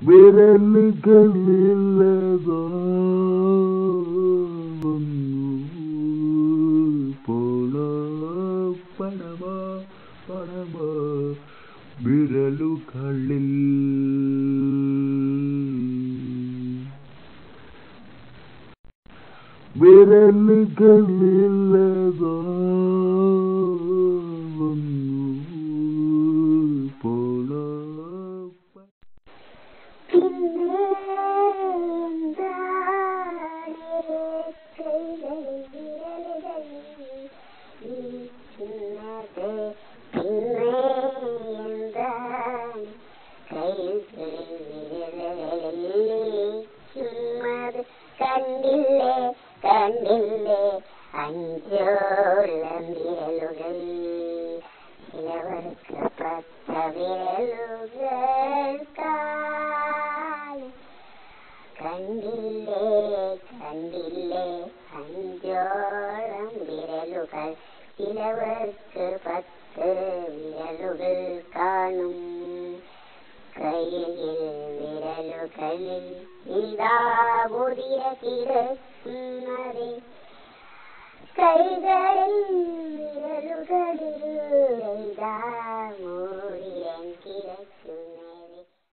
വിരലുകളില്ലതോ പോള പടമോ പടമോ വിരലുകളിൽ വിരലുകളില്ലതോ പോള കണ്ടില്ലേ കണ്ടില്ലേ അഞ്ചോളം വിരലുകൾ ചിലവർക്ക് 10 വിരലുകൾ കണ്ടില്ലേ കണ്ടില്ലേ അഞ്ചോളം വിരലുകൾ ചിലവർക്ക് 10 വിരലുകൾ കാണും കയ്യിൽ വിരലുകളിൽ ഇതാ മുതിര കിടക്കുന്നത് കൈകളിൽ